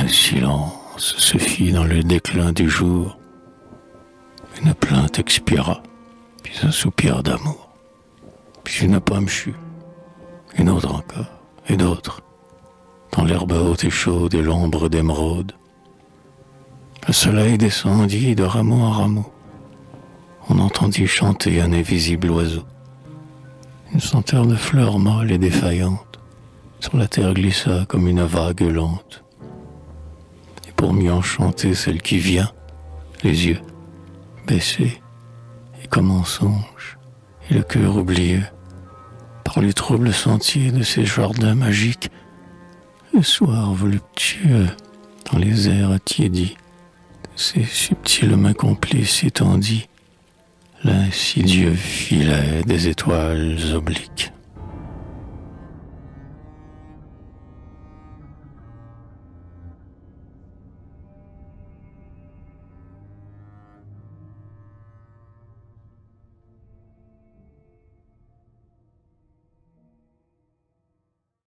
silence se fit dans le déclin du jour. Une plainte expira, puis un soupir d'amour, puis une pomme chut, une autre encore, et d'autres, dans l'herbe haute et chaude et l'ombre d'émeraude. Le soleil descendit de rameau en rameau. On entendit chanter un invisible oiseau. Une senteur de fleurs molles et défaillantes sur la terre glissa comme une vague lente. Et pour mieux enchanter celle qui vient, les yeux baissés et comme en songe, et le cœur oublieux, par les troubles sentiers de ces jardins magiques, le soir voluptueux dans les airs attiédis, ces subtiles mains complices étendies, l'insidieux filet des étoiles obliques.